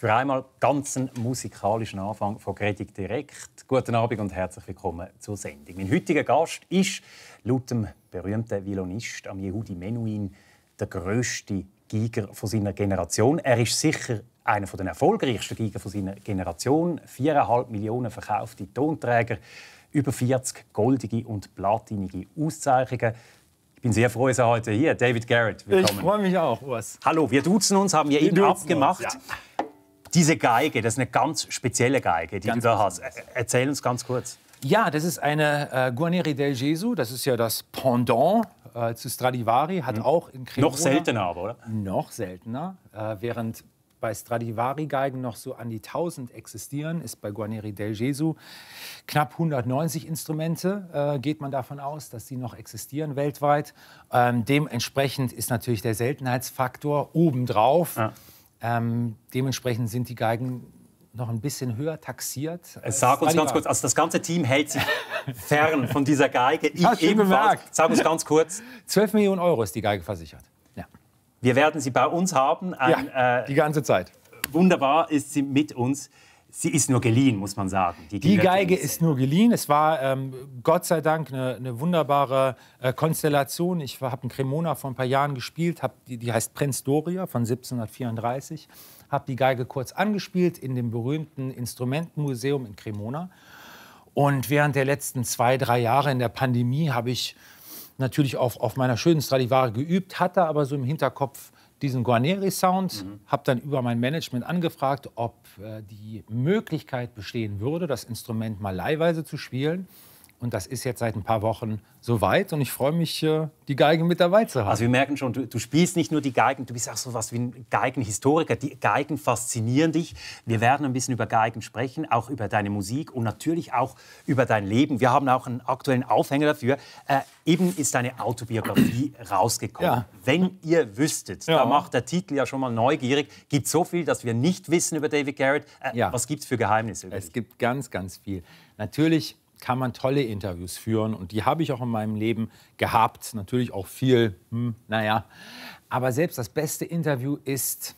Für einmal ganz einen musikalischen Anfang von Gredig direkt. Guten Abend und herzlich willkommen zur Sendung. Mein heutiger Gast ist laut dem berühmten Violinist Yehudi Menuhin der grösste Geiger von seiner Generation. Er ist sicher einer der erfolgreichsten Geiger von seiner Generation. 4,5 Millionen verkaufte Tonträger, über 40 goldige und platinige Auszeichnungen. Ich bin sehr froh, dass er heute hier David Garrett. Willkommen. Ich freue mich auch, Urs. Hallo, wir duzen uns, haben wir eben abgemacht. Uns, ja. Diese Geige, das ist eine ganz spezielle Geige, die du da hast. Erzähl uns ganz kurz. Ja, das ist eine Guarneri del Gesù. Das ist ja das Pendant zu Stradivari. Hat auch in Cremona... Noch seltener aber, oder? Noch seltener. Während bei Stradivari-Geigen noch so an die 1000 existieren, ist bei Guarneri del Gesù knapp 190 Instrumente, geht man davon aus, dass sie noch existieren weltweit. Dementsprechend ist natürlich der Seltenheitsfaktor obendrauf. Ja. Dementsprechend sind die Geigen noch ein bisschen höher taxiert. Sag uns ganz kurz, also das ganze Team hält sich fern von dieser Geige. Hast du gemerkt? Sag uns ganz kurz. 12 Millionen Euro ist die Geige versichert. Ja. Wir werden sie bei uns haben. Die ganze Zeit. Wunderbar ist sie mit uns. Sie ist nur geliehen, muss man sagen. Die Geige ist nur geliehen. Es war Gott sei Dank eine wunderbare Konstellation. Ich habe in Cremona vor ein paar Jahren gespielt. Die heißt Prinz Doria von 1734. Habe die Geige kurz angespielt in dem berühmten Instrumentenmuseum in Cremona. Und während der letzten 2-3 Jahre in der Pandemie habe ich natürlich auf meiner schönen Stradivari geübt, hatte aber so im Hinterkopf diesen Guarneri-Sound, habe dann über mein Management angefragt, ob die Möglichkeit bestehen würde, das Instrument mal leihweise zu spielen. Und das ist jetzt seit ein paar Wochen soweit und ich freue mich, die Geige mit dabei zu haben. Also wir merken schon, du spielst nicht nur die Geigen, du bist auch so was wie ein Geigenhistoriker. Die Geigen faszinieren dich. Wir werden ein bisschen über Geigen sprechen, auch über deine Musik und natürlich auch über dein Leben. Wir haben auch einen aktuellen Aufhänger dafür. Eben ist deine Autobiografie rausgekommen. Ja. Wenn ihr wüsstet, da macht der Titel ja schon mal neugierig. Gibt so viel, dass wir nicht wissen über David Garrett. Was gibt es für Geheimnisse über dich? Es gibt ganz, ganz viel. Natürlich kann man tolle Interviews führen und die habe ich auch in meinem Leben gehabt. Natürlich auch viel, naja. Aber selbst das beste Interview ist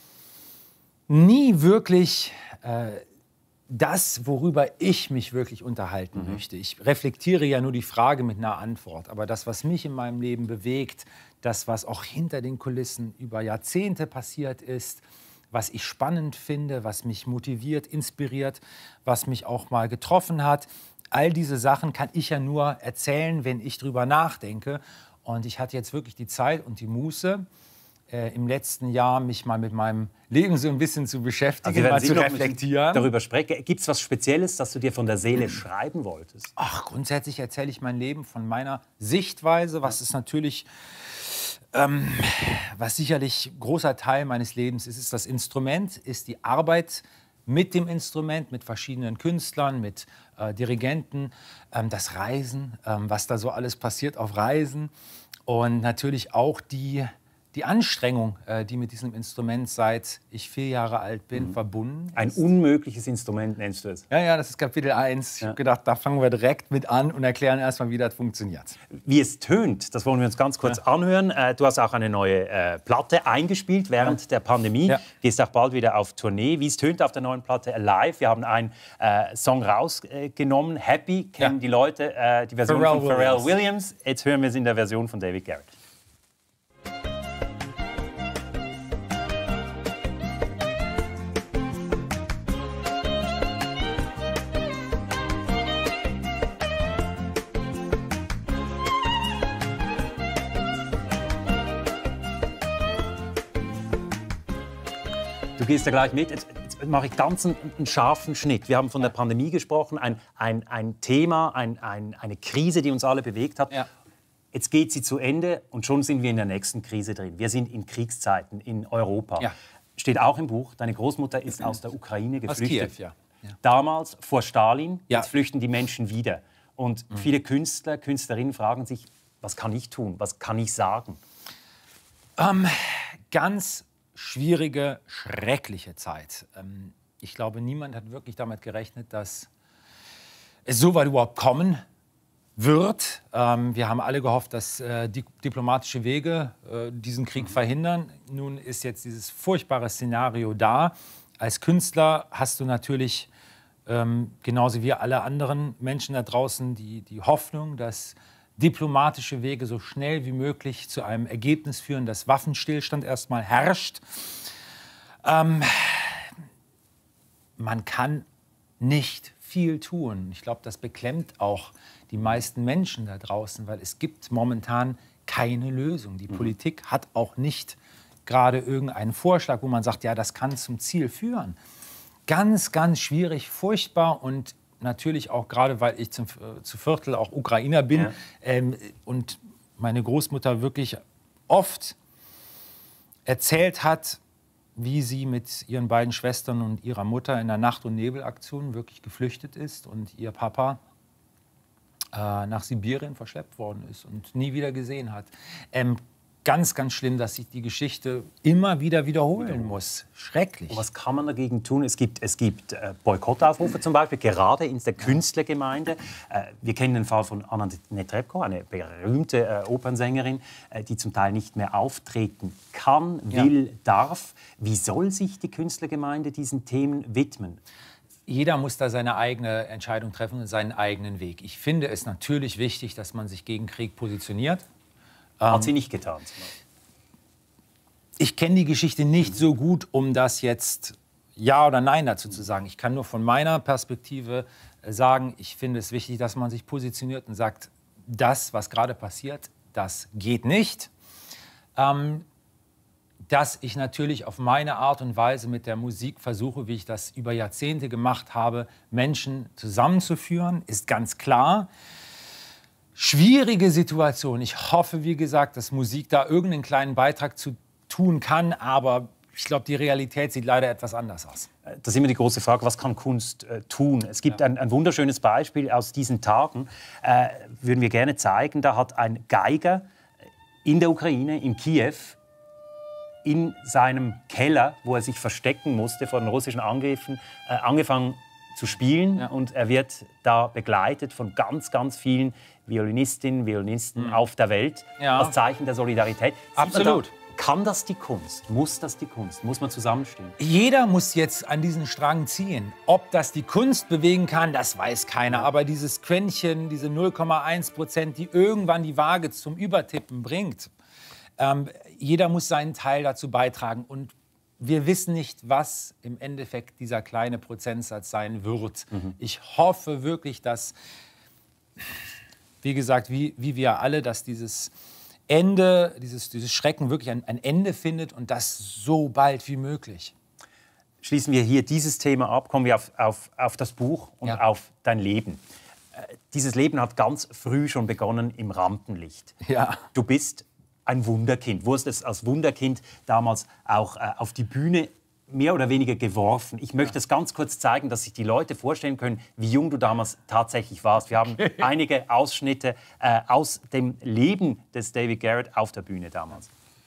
nie wirklich das, worüber ich mich wirklich unterhalten möchte. Ich reflektiere ja nur die Frage mit einer Antwort. Aber das, was mich in meinem Leben bewegt, das, was auch hinter den Kulissen über Jahrzehnte passiert ist, was ich spannend finde, was mich motiviert, inspiriert, was mich auch mal getroffen hat. All diese Sachen kann ich ja nur erzählen, wenn ich drüber nachdenke. Und ich hatte jetzt wirklich die Zeit und die Muße, im letzten Jahr mich mal mit meinem Leben so ein bisschen zu beschäftigen, mal zu reflektieren. Darüber sprechen. Gibt es was Spezielles, das du dir von der Seele schreiben wolltest? Ach, grundsätzlich erzähle ich mein Leben von meiner Sichtweise, was ist natürlich, was sicherlich großer Teil meines Lebens ist, ist das Instrument, ist die Arbeit mit dem Instrument, mit verschiedenen Künstlern, mit Dirigenten, das Reisen, was da so alles passiert auf Reisen und natürlich auch die Anstrengung, die mit diesem Instrument, seit ich 4 Jahre alt bin, verbunden ist. Ein unmögliches Instrument nennst du es? Ja, das ist Kapitel 1. Ich habe gedacht, da fangen wir direkt mit an und erklären erstmal, wie das funktioniert. Wie es tönt, das wollen wir uns ganz kurz anhören. Du hast auch eine neue Platte eingespielt während der Pandemie. Ja. Gehst auch bald wieder auf Tournee. Wie es tönt auf der neuen Platte Alive. Wir haben einen Song rausgenommen. Happy kennen die Leute, die Version von Pharrell Williams. Jetzt hören wir es in der Version von David Garrett. Du gehst da gleich mit. Jetzt mache ich ganz einen scharfen Schnitt. Wir haben von der Pandemie gesprochen, ein Thema, eine Krise, die uns alle bewegt hat. Ja. Jetzt geht sie zu Ende und schon sind wir in der nächsten Krise drin. Wir sind in Kriegszeiten in Europa. Ja. Steht auch im Buch, deine Großmutter ist aus der Ukraine geflüchtet. Aus Kiew, ja. Damals vor Stalin, jetzt flüchten die Menschen wieder. Und viele Künstler, Künstlerinnen fragen sich, was kann ich tun, was kann ich sagen? Ganz schwierige, schreckliche Zeit. Ich glaube, niemand hat wirklich damit gerechnet, dass es so weit überhaupt kommen wird. Wir haben alle gehofft, dass diplomatische Wege diesen Krieg verhindern. Nun ist jetzt dieses furchtbare Szenario da. als Künstler hast du natürlich, genauso wie alle anderen Menschen da draußen, die Hoffnung, dass diplomatische Wege so schnell wie möglich zu einem Ergebnis führen, dass Waffenstillstand erstmal herrscht. Man kann nicht viel tun. Ich glaube, das beklemmt auch die meisten Menschen da draußen, weil es gibt momentan keine Lösung. Die Politik hat auch nicht gerade irgendeinen Vorschlag, wo man sagt, ja, das kann zum Ziel führen. Ganz, ganz schwierig, furchtbar und natürlich auch gerade, weil ich zu Viertel auch Ukrainer bin und meine Großmutter wirklich oft erzählt hat, wie sie mit ihren beiden Schwestern und ihrer Mutter in der Nacht- und Nebelaktion wirklich geflüchtet ist und ihr Papa nach Sibirien verschleppt worden ist und nie wieder gesehen hat. Ganz, ganz schlimm, dass sich die Geschichte immer wieder wiederholen muss. Schrecklich. Und was kann man dagegen tun? Es gibt Boykottaufrufe zum Beispiel, gerade in der Künstlergemeinde. Wir kennen den Fall von Anna Netrebko, eine berühmte Opernsängerin, die zum Teil nicht mehr auftreten kann, will, darf. Wie soll sich die Künstlergemeinde diesen Themen widmen? Jeder muss da seine eigene Entscheidung treffen und seinen eigenen Weg. Ich finde es natürlich wichtig, dass man sich gegen Krieg positioniert. Hat sie nicht getan. Ich kenne die Geschichte nicht so gut, um das jetzt Ja oder Nein dazu zu sagen. Ich kann nur von meiner Perspektive sagen, ich finde es wichtig, dass man sich positioniert und sagt, das, was gerade passiert, das geht nicht. Dass ich natürlich auf meine Art und Weise mit der Musik versuche, wie ich das über Jahrzehnte gemacht habe, Menschen zusammenzuführen, ist ganz klar. Schwierige Situation. Ich hoffe, wie gesagt, dass Musik da irgendeinen kleinen Beitrag zu tun kann, aber ich glaube, die Realität sieht leider etwas anders aus. Das ist immer die große Frage, was kann Kunst tun? Es gibt ein wunderschönes Beispiel aus diesen Tagen, würden wir gerne zeigen. Da hat ein Geiger in der Ukraine, in Kiew, in seinem Keller, wo er sich verstecken musste vor den russischen Angriffen, angefangen zu spielen. Ja. Und er wird da begleitet von ganz, ganz vielen Violinistinnen, Violinisten auf der Welt. Ja. Als Zeichen der Solidarität. Absolut. Kann das die Kunst? Muss das die Kunst? Muss man zusammenstehen? Jeder muss jetzt an diesen Strang ziehen. Ob das die Kunst bewegen kann, das weiß keiner. Aber dieses Quäntchen, diese 0,1%, die irgendwann die Waage zum Übertippen bringt, jeder muss seinen Teil dazu beitragen. Und wir wissen nicht, was im Endeffekt dieser kleine Prozentsatz sein wird. Ich hoffe wirklich, dass, wie gesagt, wie wir alle, dass dieses Ende, dieses Schrecken wirklich ein Ende findet und das so bald wie möglich. Schließen wir hier dieses Thema ab, kommen wir auf das Buch und auf dein Leben. Dieses Leben hat ganz früh schon begonnen im Rampenlicht. Ja. Du bist ein Wunderkind. Wurdest als Wunderkind damals auch auf die Bühne mehr oder weniger geworfen. Ich möchte es ganz kurz zeigen, dass sich die Leute vorstellen können, wie jung du damals tatsächlich warst. Wir haben einige Ausschnitte aus dem Leben des David Garrett auf der Bühne damals.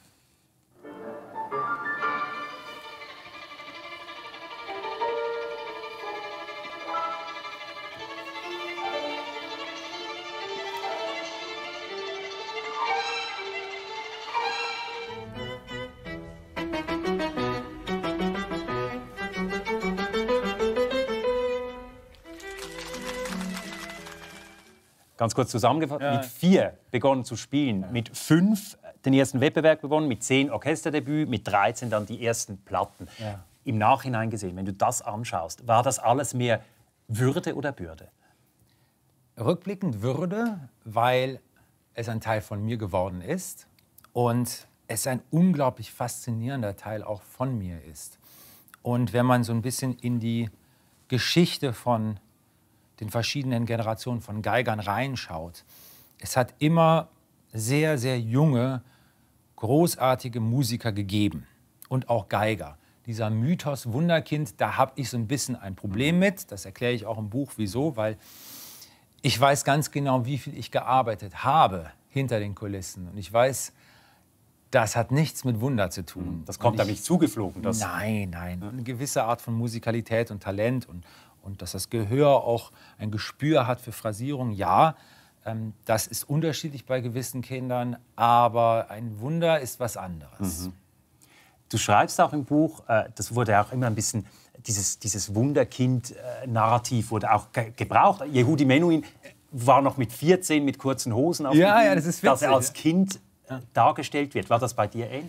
Ganz kurz zusammengefasst, mit 4 begonnen zu spielen, mit 5 den ersten Wettbewerb gewonnen, mit 10 Orchesterdebüt, mit 13 dann die ersten Platten. Ja. Im Nachhinein gesehen, wenn du das anschaust, war das alles mehr Würde oder Bürde? Rückblickend Würde, weil es ein Teil von mir geworden ist und es ein unglaublich faszinierender Teil auch von mir ist. Und wenn man so ein bisschen in die Geschichte von den verschiedenen Generationen von Geigern reinschaut. Es hat immer sehr, sehr junge, großartige Musiker gegeben und auch Geiger. Dieser Mythos Wunderkind, da habe ich so ein bisschen ein Problem mit. Das erkläre ich auch im Buch, wieso. Weil ich weiß ganz genau, wie viel ich gearbeitet habe hinter den Kulissen. Und ich weiß, das hat nichts mit Wunder zu tun. Das kommt da nicht zugeflogen? Nein. Eine gewisse Art von Musikalität und Talent und dass das Gehör auch ein Gespür hat für Phrasierung, ja, das ist unterschiedlich bei gewissen Kindern, aber ein Wunder ist was anderes. Du schreibst auch im Buch, das wurde auch immer ein bisschen dieses Wunderkind-Narrativ wurde auch gebraucht. Yehudi Menuhin war noch mit 14 mit kurzen Hosen auf dem Bühne, das ist witzig, dass er als Kind dargestellt wird. War das bei dir ähnlich?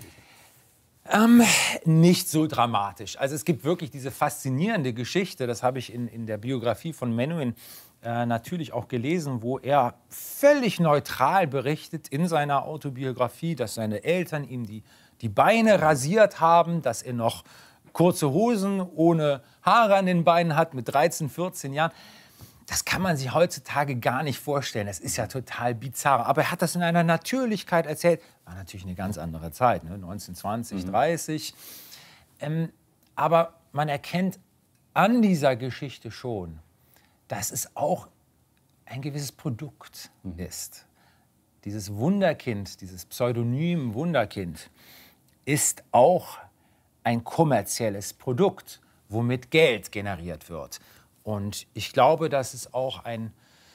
Nicht so dramatisch. Also es gibt wirklich diese faszinierende Geschichte, das habe ich in der Biografie von Menuhin natürlich auch gelesen, wo er völlig neutral berichtet in seiner Autobiografie, dass seine Eltern ihm die Beine rasiert haben, dass er noch kurze Hosen ohne Haare an den Beinen hat mit 13, 14 Jahren. Das kann man sich heutzutage gar nicht vorstellen. Das ist ja total bizarr. Aber er hat das in einer Natürlichkeit erzählt. War natürlich eine ganz andere Zeit, ne? 1920, 30. Aber man erkennt an dieser Geschichte schon, dass es auch ein gewisses Produkt ist. Dieses Wunderkind, dieses Pseudonym Wunderkind, ist auch ein kommerzielles Produkt, womit Geld generiert wird. Und ich glaube, dass es auch ein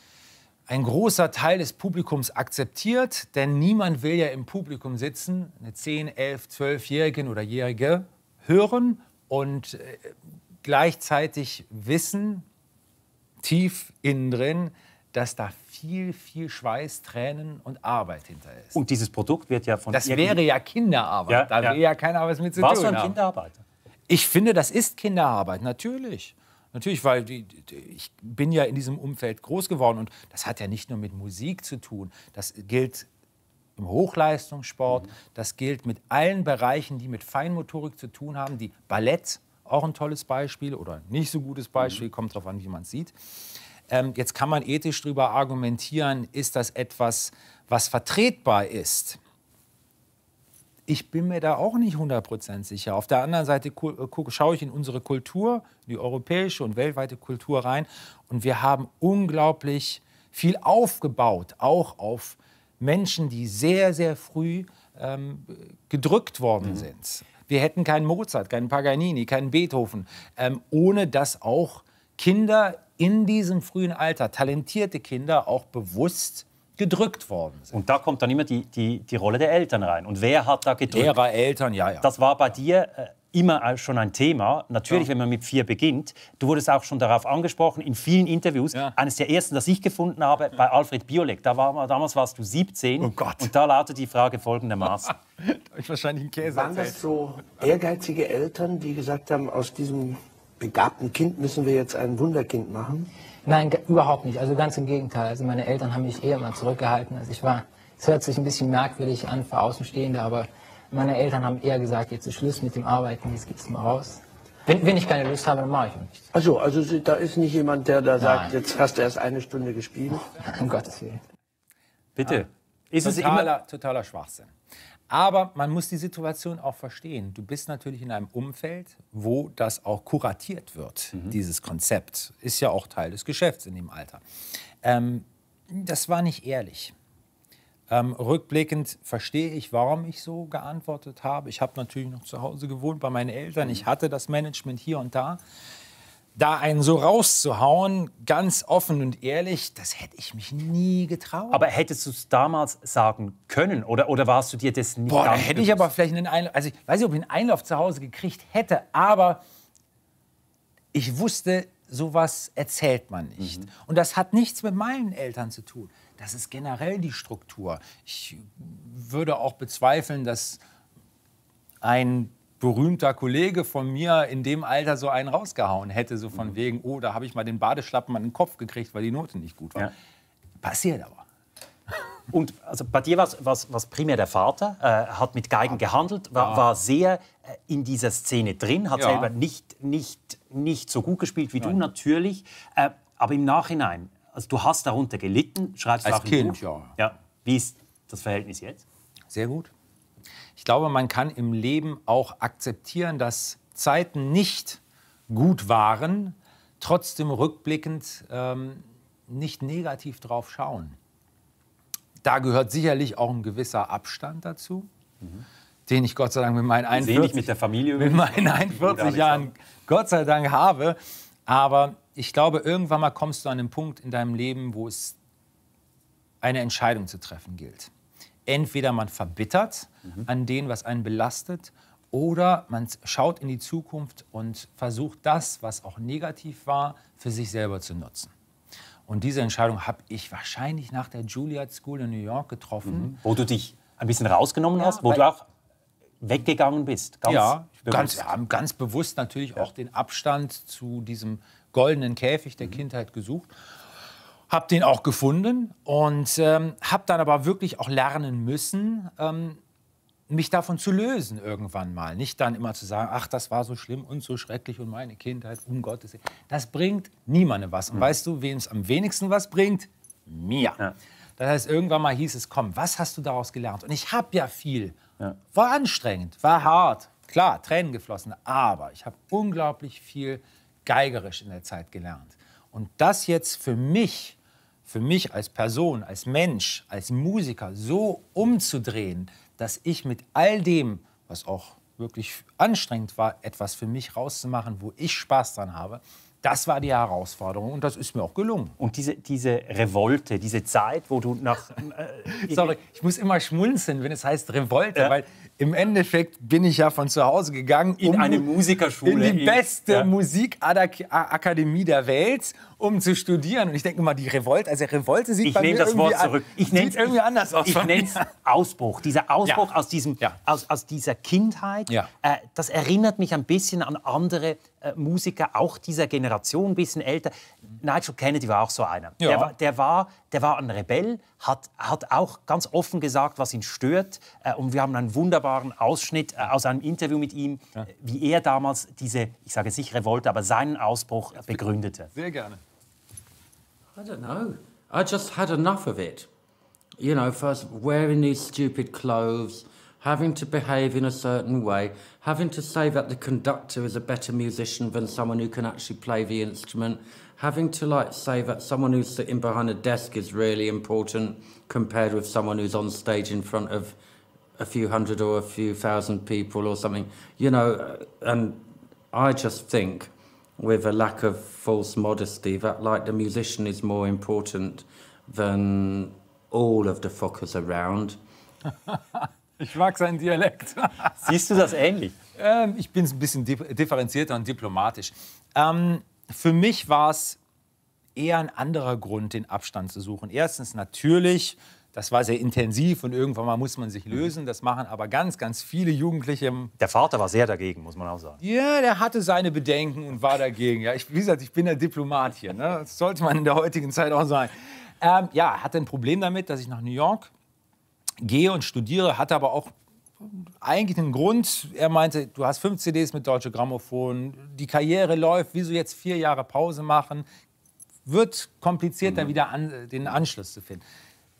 großer Teil des Publikums akzeptiert, denn niemand will ja im Publikum sitzen, eine 10-, 11-, 12-Jährige oder Jährige hören und gleichzeitig wissen, tief innen drin, dass da viel, viel Schweiß, Tränen und Arbeit hinter ist. Und dieses Produkt wird ja von... Das wäre ja Kinderarbeit, da will ja keiner was mit zu tun haben. Warst du ein Kinderarbeiter? Ich finde, das ist Kinderarbeit, natürlich. Natürlich, weil ich bin ja in diesem Umfeld groß geworden und das hat ja nicht nur mit Musik zu tun. Das gilt im Hochleistungssport, das gilt mit allen Bereichen, die mit Feinmotorik zu tun haben. Die Ballett, auch ein tolles Beispiel oder nicht so gutes Beispiel, kommt darauf an, wie man es sieht. Jetzt kann man ethisch darüber argumentieren, ist das etwas, was vertretbar ist? Ich bin mir da auch nicht 100% sicher. Auf der anderen Seite schaue ich in unsere Kultur, die europäische und weltweite Kultur rein. Und wir haben unglaublich viel aufgebaut, auch auf Menschen, die sehr, sehr früh gedrückt worden sind. Wir hätten keinen Mozart, keinen Paganini, keinen Beethoven, ohne dass auch Kinder in diesem frühen Alter, talentierte Kinder, auch bewusst gedrückt worden sind. Und da kommt dann immer die Rolle der Eltern rein. Und wer hat da gedrückt? Lehrer, Eltern, ja. Das war bei dir immer schon ein Thema. Natürlich, wenn man mit 4 beginnt. Du wurdest auch schon darauf angesprochen in vielen Interviews. Ja. Eines der ersten, das ich gefunden habe, bei Alfred Biolek. Damals warst du 17. Oh Gott. Und da lautet die Frage folgendermaßen. Da habe ich wahrscheinlich einen Käse Waren das so ehrgeizige Eltern, die gesagt haben, aus diesem begabten Kind müssen wir jetzt ein Wunderkind machen? Nein, überhaupt nicht. Also ganz im Gegenteil. Also meine Eltern haben mich eher mal zurückgehalten. Also es hört sich ein bisschen merkwürdig an für Außenstehende, aber meine Eltern haben eher gesagt, jetzt ist Schluss mit dem Arbeiten, jetzt gibt's mal raus. Wenn ich keine Lust habe, dann mache ich auch nichts. Also da ist nicht jemand, der da sagt, Nein. jetzt hast du erst 1 Stunde gespielt? Um Gottes Willen. Bitte. Ist es immer... Totaler Schwachsinn. Aber man muss die Situation auch verstehen. Du bist natürlich in einem Umfeld, wo das auch kuratiert wird, dieses Konzept. Ist ja auch Teil des Geschäfts in dem Alter. Das war nicht ehrlich. Rückblickend verstehe ich, warum ich so geantwortet habe. Ich habe natürlich noch zu Hause gewohnt bei meinen Eltern. Ich hatte das Management hier und da. Da einen so rauszuhauen, ganz offen und ehrlich, das hätte ich mich nie getraut. Aber hättest du es damals sagen können? Oder warst du dir das nicht Da ganz hätte ich aber vielleicht einen Einlauf, also ich weiß nicht, ob ich einen Einlauf zu Hause gekriegt hätte, aber ich wusste, sowas erzählt man nicht. Und das hat nichts mit meinen Eltern zu tun. Das ist generell die Struktur. Ich würde auch bezweifeln, dass ein berühmter Kollege von mir in dem Alter so einen rausgehauen hätte, so von wegen, oh, da habe ich mal den Badeschlappen an den Kopf gekriegt, weil die Note nicht gut war. Ja. Passiert aber. Und also bei dir war es primär der Vater, hat mit Geigen gehandelt, war sehr in dieser Szene drin, hat selber nicht so gut gespielt wie du natürlich, aber im Nachhinein, also du hast darunter gelitten, schreibst Als auch im Kind, Buch. Ja. Wie ist das Verhältnis jetzt? Sehr gut. Ich glaube, man kann im Leben auch akzeptieren, dass Zeiten nicht gut waren, trotzdem rückblickend nicht negativ drauf schauen. Da gehört sicherlich auch ein gewisser Abstand dazu, den ich Gott sei Dank mit meinen 41, mit der Familie mit meinen 41 Jahren Gott sei Dank habe. Aber ich glaube, irgendwann mal kommst du an einen Punkt in deinem Leben, wo es eine Entscheidung zu treffen gilt. Entweder man verbittert an dem, was einen belastet, Oder man schaut in die Zukunft und versucht das, was auch negativ war, für sich selber zu nutzen. Und diese Entscheidung habe ich wahrscheinlich nach der Juilliard School in New York getroffen. Wo du dich ein bisschen rausgenommen hast, wo du auch weggegangen bist. Ganz bewusst natürlich auch den Abstand zu diesem goldenen Käfig der Kindheit gesucht. Habe den auch gefunden und habe dann aber wirklich auch lernen müssen, mich davon zu lösen irgendwann mal. Nicht dann immer zu sagen, ach, das war so schlimm und so schrecklich und meine Kindheit, um Gottes Willen. Das bringt niemandem was. Und weißt du, wem es am wenigsten was bringt? Mir. Ja. Das heißt, irgendwann mal hieß es, komm, was hast du daraus gelernt? Und ich habe ja viel. Ja. War anstrengend, war hart. Klar, Tränen geflossen. Aber ich habe unglaublich viel geigerisch in der Zeit gelernt. Und das jetzt für mich als Person, als Mensch, als Musiker so umzudrehen, dass ich mit all dem, was auch wirklich anstrengend war, etwas für mich rauszumachen, wo ich Spaß dran habe, das war die Herausforderung und das ist mir auch gelungen. Und diese Revolte, diese Zeit, wo du nach... Sorry, ich muss immer schmunzeln, wenn es heißt Revolte, weil im Endeffekt bin ich ja von zu Hause gegangen... In eine Musikerschule. In die beste Musikakademie der Welt, um zu studieren. Und ich denke immer, die Revolte, also Revolte sieht bei mir irgendwie anders aus. Ich nenne es Ausbruch. Dieser Ausbruch aus dieser Kindheit, das erinnert mich ein bisschen an andere Musiker, auch dieser Generation, ein bisschen älter. Nigel Kennedy war auch so einer. Ja. Der war ein Rebell, hat auch ganz offen gesagt, was ihn stört. Und wir haben einen wunderbaren Ausschnitt aus einem Interview mit ihm, wie er damals diese, ich sage jetzt nicht Revolte, aber seinen Ausbruch begründete. Sehr gerne. I don't know. I just had enough of it. You know, first wearing these stupid clothes, having to behave in a certain way, having to say that the conductor is a better musician than someone who can actually play the instrument, having to say that someone who's sitting behind a desk is really important compared with someone who's on stage in front of a few hundred or a few thousand people or something. You know, and I just think, with a lack of false modesty, that the musician is more important than all of the fuckers around. Ich mag seinen Dialekt. Siehst du das ähnlich? Ich bin ein bisschen differenzierter und diplomatisch. Für mich war es eher ein anderer Grund, den Abstand zu suchen. Erstens natürlich, das war sehr intensiv und irgendwann mal muss man sich lösen. Das machen aber ganz, ganz viele Jugendliche. Der Vater war sehr dagegen, muss man auch sagen. Ja, der hatte seine Bedenken und war dagegen. Ja, wie gesagt, ich bin der Diplomat hier. Ne? Das sollte man in der heutigen Zeit auch sein. Hatte ein Problem damit, dass ich nach New York gehe und studiere, hatte aber auch eigentlich einen Grund. Er meinte, du hast 5 CDs mit Deutsche Grammophon, die Karriere läuft, wieso jetzt 4 Jahre Pause machen? Wird kompliziert, dann wieder den Anschluss zu finden.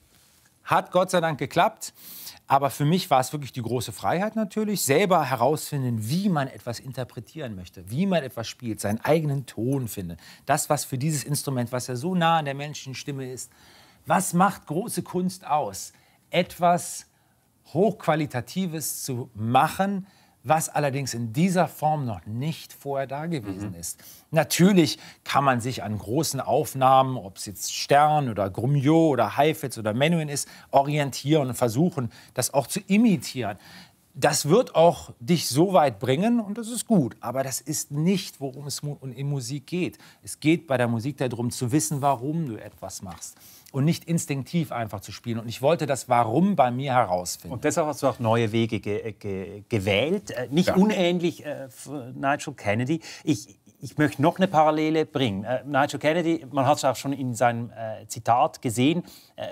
Hat Gott sei Dank geklappt, aber für mich war es wirklich die große Freiheit natürlich, selber herausfinden, wie man etwas interpretieren möchte, wie man etwas spielt, seinen eigenen Ton findet. Das, was für dieses Instrument, was ja so nah an der menschlichen Stimme ist, was macht große Kunst aus? Etwas Hochqualitatives zu machen, was allerdings in dieser Form noch nicht vorher da gewesen ist. Natürlich kann man sich an großen Aufnahmen, ob es jetzt Stern oder Grumio oder Heifetz oder Menuhin ist, orientieren und versuchen, das auch zu imitieren. Das wird auch dich so weit bringen und das ist gut. Aber das ist nicht, worum es in Musik geht. Es geht bei der Musik darum, zu wissen, warum du etwas machst. Und nicht instinktiv einfach zu spielen. Und ich wollte das Warum bei mir herausfinden. Und deshalb hast du auch neue Wege gewählt. Nicht unähnlich für Nigel Kennedy. Ich möchte noch eine Parallele bringen. Nigel Kennedy, man hat es auch schon in seinem Zitat gesehen,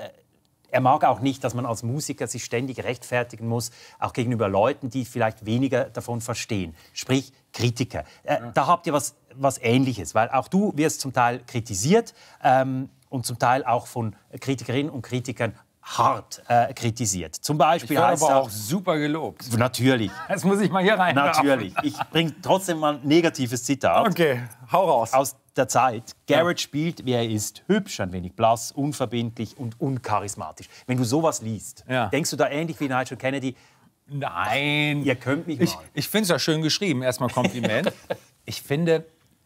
er mag auch nicht, dass man als Musiker sich ständig rechtfertigen muss, auch gegenüber Leuten, die vielleicht weniger davon verstehen. Sprich, Kritiker. Da habt ihr was Ähnliches, weil auch du wirst zum Teil kritisiert und zum Teil auch von Kritikerinnen und Kritikern hart kritisiert. Zum Beispiel ich heißt aber auch super gelobt. Natürlich. Das muss ich mal hier rein. Natürlich. Ich bringe trotzdem mal ein negatives Zitat. Okay, hau raus. Aus der Zeit. Garrett spielt, wie er ist, hübsch, ein wenig blass, unverbindlich und uncharismatisch. Wenn du sowas liest, denkst du da ähnlich wie Nigel Kennedy? Nein. Ihr könnt mich mal. Ich finde es ja schön geschrieben. Erstmal Kompliment. Ich finde,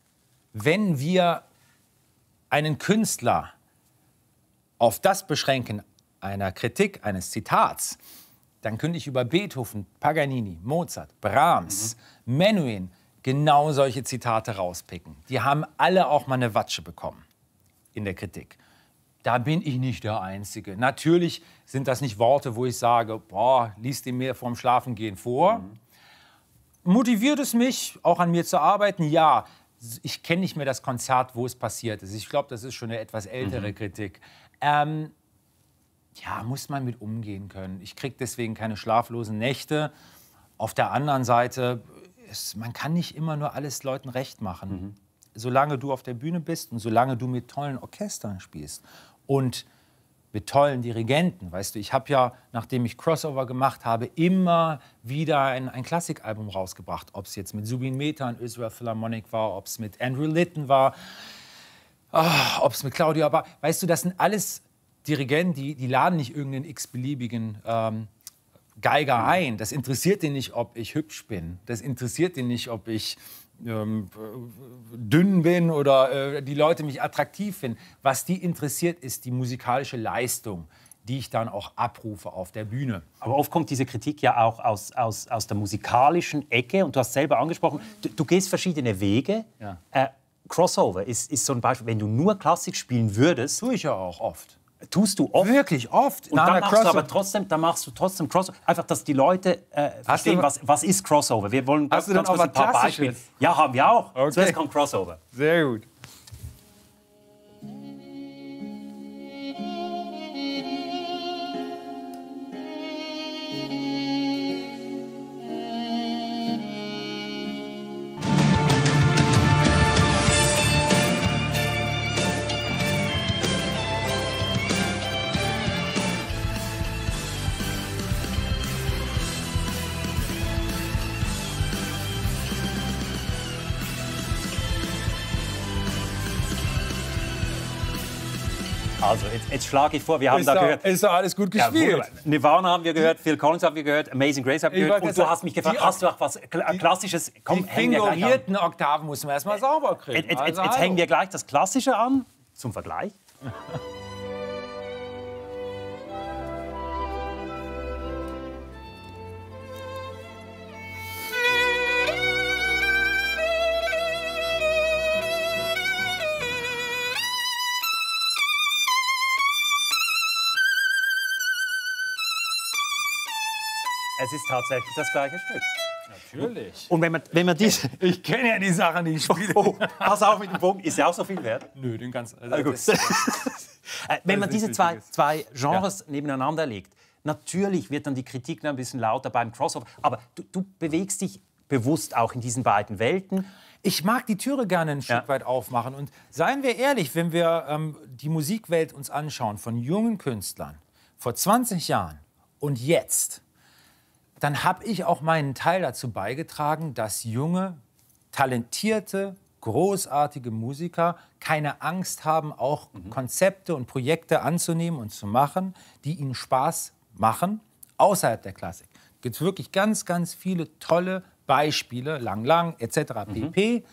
wenn wir einen Künstler auf das beschränken, einer Kritik, eines Zitats, dann könnte ich über Beethoven, Paganini, Mozart, Brahms, Menuhin genau solche Zitate rauspicken. Die haben alle auch mal eine Watsche bekommen in der Kritik. Da bin ich nicht der Einzige. Natürlich sind das nicht Worte, wo ich sage, boah, lies die mir vorm Schlafengehen vor. Motiviert es mich, auch an mir zu arbeiten? Ja. Ich kenne nicht mehr das Konzert, wo es passiert ist. Ich glaube, das ist schon eine etwas ältere Kritik. Ja, muss man mit umgehen können. Ich kriege deswegen keine schlaflosen Nächte. Auf der anderen Seite, man kann nicht immer nur alles Leuten recht machen. Solange du auf der Bühne bist und solange du mit tollen Orchestern spielst und mit tollen Dirigenten, weißt du, ich habe ja, nachdem ich Crossover gemacht habe, immer wieder ein Klassikalbum rausgebracht. Ob es jetzt mit Zubin Mehta und Israel Philharmonic war, ob es mit Andrew Litton war, ob es mit Claudia war. Weißt du, das sind alles Dirigenten, die laden nicht irgendeinen x-beliebigen Geiger ein. Das interessiert den nicht, ob ich hübsch bin. Das interessiert den nicht, ob ich dünn bin oder die Leute mich attraktiv finden. Was die interessiert, ist die musikalische Leistung, die ich dann auch abrufe auf der Bühne. Aber oft kommt diese Kritik ja auch aus der musikalischen Ecke. Und du hast selber angesprochen, du gehst verschiedene Wege. Ja. Crossover ist so ein Beispiel. Wenn du nur Klassik spielen würdest... Tue ich ja auch oft. Tust du oft? Wirklich oft. Und dann machst du trotzdem Crossover. Einfach, dass die Leute verstehen, was ist Crossover. Wir wollen Hast du dann auch ein paar Beispiele. Ja, haben wir auch. Okay. Zuerst kommt Crossover. Sehr gut. Also, jetzt schlage ich vor, wir haben da gehört... Ist doch alles gut gespielt. Ja, Nirvana haben wir gehört, Phil Collins haben wir gehört, Amazing Grace haben wir gehört. Und du hast mich gefragt, hast du auch was Klassisches? Komm, die fingorierten Oktaven müssen wir erstmal sauber kriegen. Jetzt hängen wir gleich das Klassische an, zum Vergleich. Es ist tatsächlich das gleiche Stück. Natürlich. Und wenn man diese... Ich kenne ja die Sachen, die ich spiele. Oh, pass auf mit dem Bogen, ist ja auch so viel wert? Nö, den ganz... Wenn man diese zwei Genres nebeneinander legt, natürlich wird dann die Kritik ein bisschen lauter beim Crossover. Aber du bewegst dich bewusst auch in diesen beiden Welten. Ich mag die Türe gerne ein Stück weit aufmachen. Und seien wir ehrlich, wenn wir die Musikwelt uns anschauen, von jungen Künstlern, vor 20 Jahren und jetzt, dann habe ich auch meinen Teil dazu beigetragen, dass junge, talentierte, großartige Musiker keine Angst haben, auch Konzepte und Projekte anzunehmen und zu machen, die ihnen Spaß machen, außerhalb der Klassik. Es gibt wirklich ganz, ganz viele tolle Beispiele, Lang etc. pp.,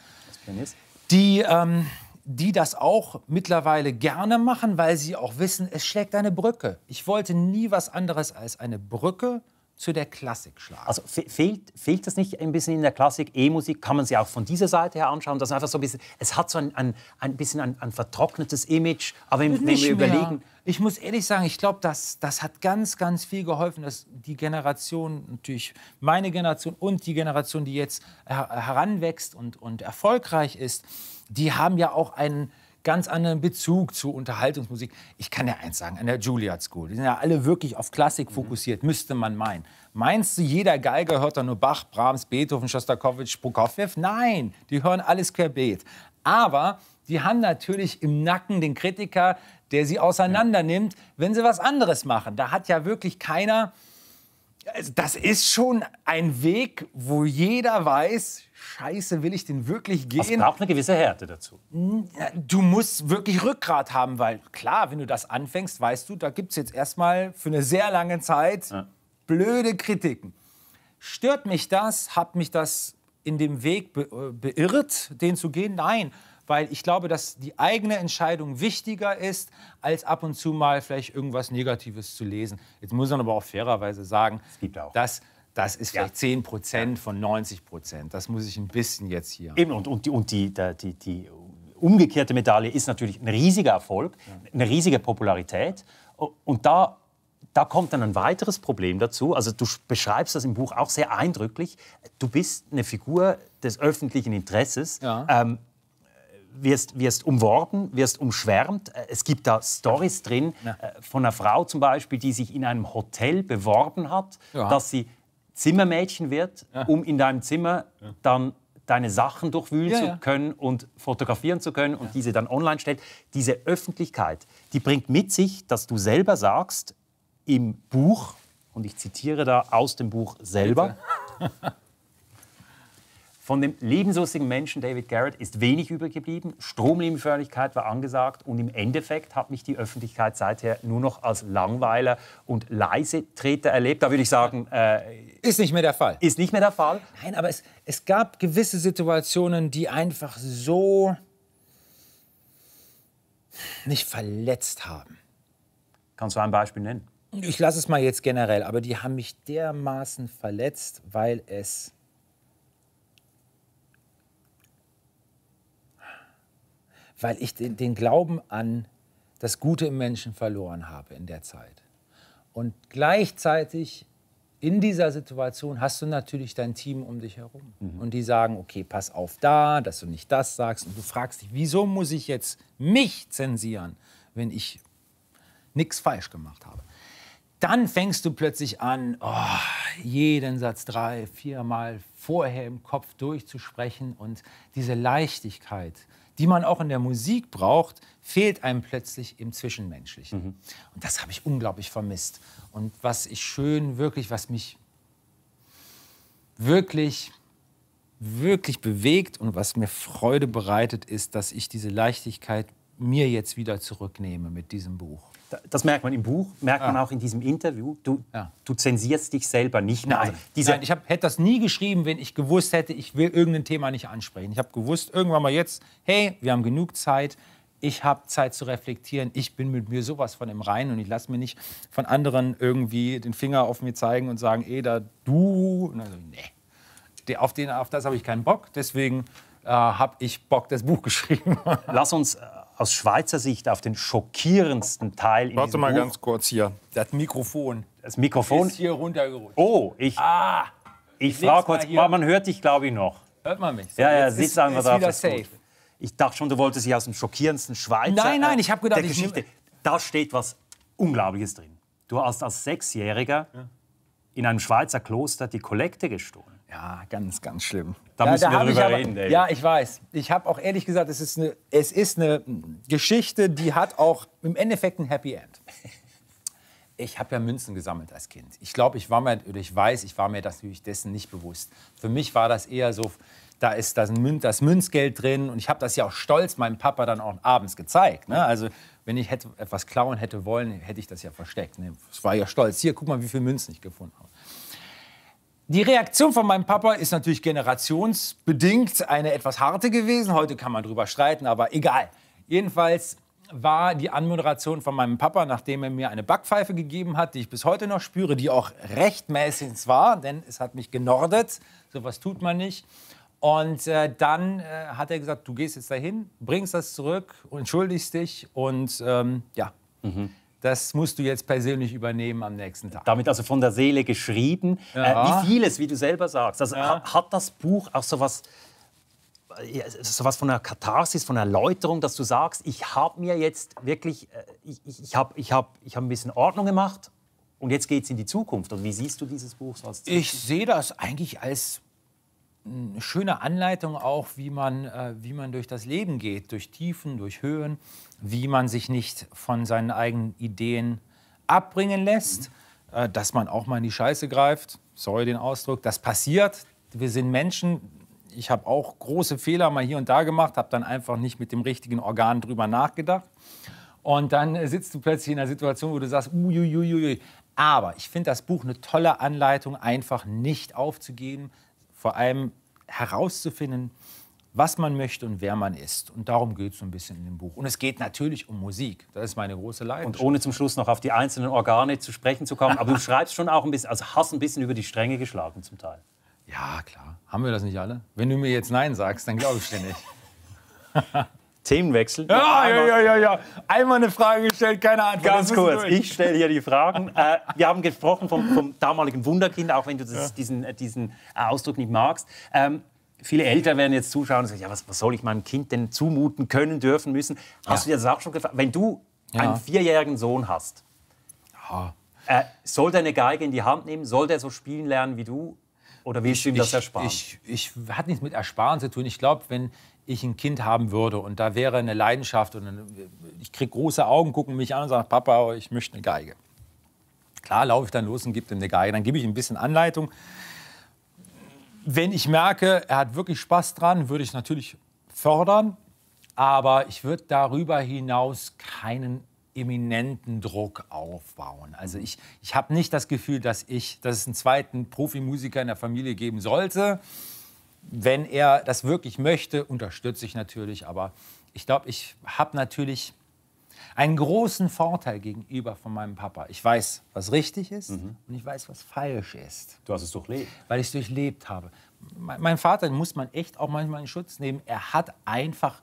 die das auch mittlerweile gerne machen, weil sie auch wissen, es schlägt eine Brücke. Ich wollte nie was anderes als eine Brücke zu der Klassik schlagen. Also fehlt das nicht ein bisschen in der Klassik? E-Musik kann man sie auch von dieser Seite her anschauen. Das ist einfach so ein bisschen, es hat so ein bisschen ein vertrocknetes Image. Aber wenn wir überlegen... Ich muss ehrlich sagen, ich glaube, das hat ganz, ganz viel geholfen, dass die Generation, natürlich meine Generation und die Generation, die jetzt heranwächst und erfolgreich ist, die haben ja auch einen ganz anderen Bezug zu Unterhaltungsmusik. Ich kann ja eins sagen, an der Juilliard School, die sind ja alle wirklich auf Klassik fokussiert, müsste man meinen. Meinst du, jeder Geiger hört da nur Bach, Brahms, Beethoven, Schostakowitsch, Prokofjew? Nein, die hören alles querbeet. Aber die haben natürlich im Nacken den Kritiker, der sie auseinander nimmt, wenn sie was anderes machen. Da hat ja wirklich keiner... Also das ist schon ein Weg, wo jeder weiß, Scheiße, will ich den wirklich gehen? Es braucht eine gewisse Härte dazu. Du musst wirklich Rückgrat haben, weil klar, wenn du das anfängst, weißt du, da gibt es jetzt erstmal für eine sehr lange Zeit blöde Kritiken. Stört mich das? Hat mich das in dem Weg beirrt, den zu gehen? Nein, weil ich glaube, dass die eigene Entscheidung wichtiger ist, als ab und zu mal vielleicht irgendwas Negatives zu lesen. Jetzt muss man aber auch fairerweise sagen, Es gibt auch. das ist vielleicht 10% von 90%. Das muss ich ein bisschen jetzt hier. Eben, und die umgekehrte Medaille ist natürlich ein riesiger Erfolg, eine riesige Popularität. Und da kommt dann ein weiteres Problem dazu. Also du beschreibst das im Buch auch sehr eindrücklich. Du bist eine Figur des öffentlichen Interesses. Ja. Wirst umworben, wirst umschwärmt. Es gibt da Storys drin von einer Frau zum Beispiel, die sich in einem Hotel beworben hat, dass sie Zimmermädchen wird, um in deinem Zimmer dann deine Sachen durchwühlen zu können und fotografieren zu können und diese dann online stellt. Diese Öffentlichkeit, die bringt mit sich, dass du selber sagst im Buch, und ich zitiere da aus dem Buch selber, von dem lebenslustigen Menschen David Garrett ist wenig übrig geblieben. Stromlinienförmigkeit war angesagt und im Endeffekt hat mich die Öffentlichkeit seither nur noch als Langweiler und Leisetreter erlebt. Da würde ich sagen, Ist nicht mehr der Fall. ist nicht mehr der Fall. Nein, aber es gab gewisse Situationen, die einfach so nicht verletzt haben. Kannst du ein Beispiel nennen? Ich lasse es mal jetzt generell, aber die haben mich dermaßen verletzt, weil ich den Glauben an das Gute im Menschen verloren habe in der Zeit. Und gleichzeitig in dieser Situation hast du natürlich dein Team um dich herum. Und die sagen, okay, pass auf da, dass du nicht das sagst. Und du fragst dich, wieso muss ich jetzt mich zensieren, wenn ich nichts falsch gemacht habe? Dann fängst du plötzlich an, jeden Satz 3, 4 Mal vorher im Kopf durchzusprechen. Und diese Leichtigkeit, die man auch in der Musik braucht, fehlt einem plötzlich im Zwischenmenschlichen. Und das habe ich unglaublich vermisst. Und was mich wirklich bewegt und was mir Freude bereitet, ist, dass ich diese Leichtigkeit mir jetzt wieder zurücknehme mit diesem Buch. Das merkt man im Buch, merkt man auch in diesem Interview. Du zensierst dich selber nicht mehr. Nein, nein, ich hätte das nie geschrieben, wenn ich gewusst hätte, ich will irgendein Thema nicht ansprechen. Ich habe gewusst, irgendwann mal jetzt, hey, wir haben genug Zeit, ich habe Zeit zu reflektieren, ich bin mit mir sowas von im Reinen und ich lasse mir nicht von anderen irgendwie den Finger auf mir zeigen und sagen, da du. Also, nee, auf das habe ich keinen Bock, deswegen habe ich Bock, das Buch geschrieben. Lass uns aus Schweizer Sicht auf den schockierendsten Teil in Warte diesem mal Buch. ganz kurz hier. Das Mikrofon Mikrofon ist hier runtergerutscht. Oh, ich frage kurz, man hört dich, glaube ich, noch. Hört man mich? So, Ja, sitz einfach da. wieder safe. Ich dachte schon, du wolltest dich aus dem schockierendsten Schweizer Nein, ich habe gedacht, der Geschichte. Da steht was Unglaubliches drin. Du hast als 6-Jähriger in einem Schweizer Kloster die Kollekte gestohlen. Ja, ganz, ganz schlimm. Da müssen wir drüber reden, David. Ja, ich weiß. Ich habe auch ehrlich gesagt, es ist eine Geschichte, die hat auch im Endeffekt ein Happy End. Ich habe ja Münzen gesammelt als Kind. Ich glaube, ich war mir natürlich dessen nicht bewusst. Für mich war das eher so, da ist das Münzgeld drin und ich habe das ja auch stolz meinem Papa dann auch abends gezeigt. Ne? Also wenn ich etwas klauen hätte wollen, hätte ich das ja versteckt. Ne? Das war ja stolz. Hier, guck mal, wie viele Münzen ich gefunden habe. Die Reaktion von meinem Papa ist natürlich generationsbedingt eine etwas harte gewesen. Heute kann man drüber streiten, aber egal. Jedenfalls war die Anmoderation von meinem Papa, nachdem er mir eine Backpfeife gegeben hat, die ich bis heute noch spüre, die auch rechtmäßig war, denn es hat mich genordet. Sowas tut man nicht. Und dann hat er gesagt, du gehst jetzt dahin, bringst das zurück, entschuldigst dich und das musst du jetzt persönlich übernehmen am nächsten Tag. Damit also von der Seele geschrieben. Wie vieles, wie du selber sagst. Also hat das Buch auch sowas von einer Katharsis, von einer Erläuterung, dass du sagst, ich habe mir jetzt wirklich, ich hab ein bisschen Ordnung gemacht und jetzt geht es in die Zukunft. Und wie siehst du dieses Buch so als Zukunft? Ich sehe das eigentlich als eine schöne Anleitung auch, wie man durch das Leben geht, durch Tiefen, durch Höhen, wie man sich nicht von seinen eigenen Ideen abbringen lässt, dass man auch mal in die Scheiße greift, sorry den Ausdruck, das passiert, wir sind Menschen, ich habe auch große Fehler mal hier und da gemacht, habe dann einfach nicht mit dem richtigen Organ drüber nachgedacht und dann sitzt du plötzlich in einer Situation, wo du sagst, uiuiuiui. Aber ich finde das Buch eine tolle Anleitung, einfach nicht aufzugeben, vor allem herauszufinden, was man möchte und wer man ist. Und darum geht es so ein bisschen in dem Buch. Und es geht natürlich um Musik. Das ist meine große Leidenschaft. Und ohne zum Schluss noch auf die einzelnen Organe zu sprechen zu kommen, aber du schreibst schon auch ein bisschen, also hast ein bisschen über die Stränge geschlagen zum Teil. Ja, klar. Haben wir das nicht alle? Wenn du mir jetzt Nein sagst, dann glaube ich dir nicht. Themenwechsel. Ja. Einmal eine Frage gestellt, keine Antwort. Ganz kurz, ich stelle hier die Fragen. Wir haben gesprochen vom damaligen Wunderkind, auch wenn du diesen Ausdruck nicht magst. Viele Eltern werden jetzt zuschauen und sagen, ja, was soll ich meinem Kind denn zumuten können, dürfen, müssen? Hast du dir das auch schon gefragt? Wenn du einen 4-jährigen Sohn hast, soll der eine Geige in die Hand nehmen? Soll der so spielen lernen wie du? Oder willst du ihm das ersparen? Ich hat nichts mit Ersparen zu tun. Ich glaube, wenn ich ein Kind haben würde und da wäre eine Leidenschaft und ich kriege große Augen, gucken mich an und sagen, Papa, ich möchte eine Geige. Klar, laufe ich dann los und gebe ihm eine Geige. Dann gebe ich ihm ein bisschen Anleitung. Wenn ich merke, er hat wirklich Spaß dran, würde ich natürlich fördern. Aber ich würde darüber hinaus keinen eminenten Druck aufbauen. Also ich habe nicht das Gefühl, dass es einen zweiten Profimusiker in der Familie geben sollte. Wenn er das wirklich möchte, unterstütze ich natürlich. Aber ich glaube, ich habe natürlich einen großen Vorteil gegenüber von meinem Papa. Ich weiß, was richtig ist und ich weiß, was falsch ist. Du hast es durchlebt. Weil ich es durchlebt habe. Mein Vater, den muss man echt auch manchmal in Schutz nehmen. Er hat einfach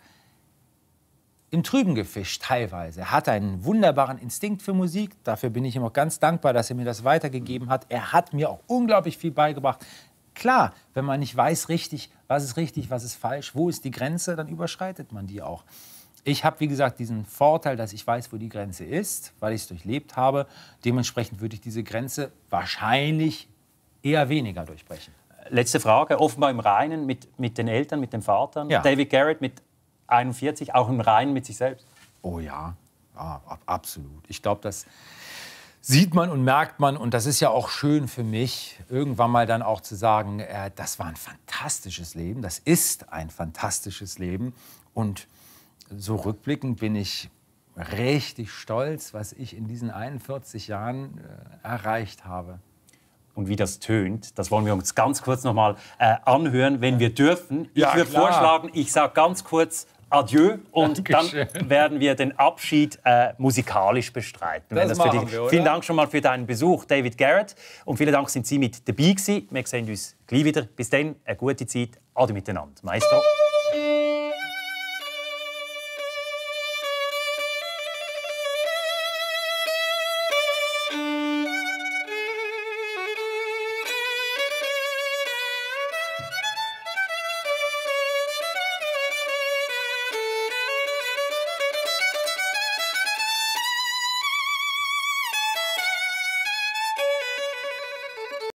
im Trüben gefischt, teilweise. Er hatte einen wunderbaren Instinkt für Musik. Dafür bin ich ihm auch ganz dankbar, dass er mir das weitergegeben hat. Er hat mir auch unglaublich viel beigebracht. Klar, wenn man nicht weiß richtig, was ist falsch, wo ist die Grenze, dann überschreitet man die auch. Ich habe, wie gesagt, diesen Vorteil, dass ich weiß, wo die Grenze ist, weil ich es durchlebt habe. Dementsprechend würde ich diese Grenze wahrscheinlich eher weniger durchbrechen. Letzte Frage, offenbar im Reinen mit den Eltern, mit den Vatern. Ja. David Garrett mit 41, auch im Reinen mit sich selbst. Oh ja, absolut. Ich glaube, das sieht man und merkt man. Und das ist ja auch schön für mich, irgendwann mal dann auch zu sagen, das war ein fantastisches Leben. Das ist ein fantastisches Leben. Und so rückblickend bin ich richtig stolz, was ich in diesen 41 Jahren erreicht habe. Und wie das tönt, das wollen wir uns ganz kurz noch mal anhören, wenn wir dürfen. Ich Ja, würde klar. vorschlagen, ich sage ganz kurz Adieu und Dankeschön. dann werden wir den Abschied musikalisch bestreiten. Das machen wir, oder? Vielen Dank schon mal für deinen Besuch, David Garrett. Und vielen Dank, sind Sie mit dabei gewesen. Wir sehen uns gleich wieder. Bis dann, eine gute Zeit. Ade miteinander. Maestro.